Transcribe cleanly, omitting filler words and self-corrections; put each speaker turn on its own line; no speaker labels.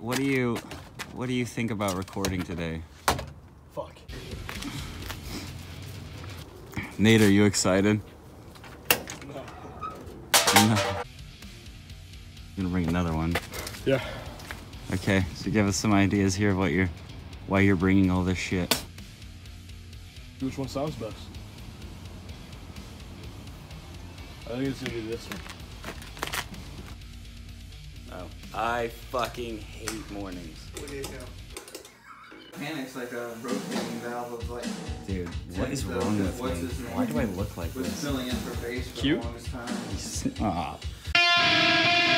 what do you think about recording today?
Fuck.
Nate, are you excited?
No.
No. I'm gonna bring another one.
Yeah.
Okay, so give us some ideas here of why you're bringing all this shit.
Which one sounds best? I think it's gonna be this one.
Oh, I fucking hate mornings.
What do you do? Panic's like a rotating valve of like.
Dude, what is wrong with
What's
me?
his name?
Why do I look like
Was
this?
filling in for bass for
Cute?
the longest time.
Ah.